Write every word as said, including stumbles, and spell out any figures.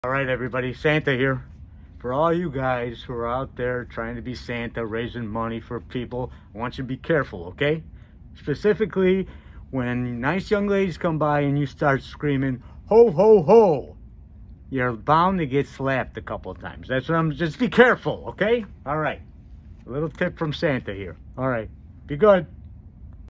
All right, everybody, Santa here. For all you guys who are out there trying to be Santa, raising money for people, I want you to be careful, okay? Specifically, when nice young ladies come by and you start screaming, ho, ho, ho, you're bound to get slapped a couple of times. That's what I'm, just be careful, okay? All right, a little tip from Santa here. All right, be good.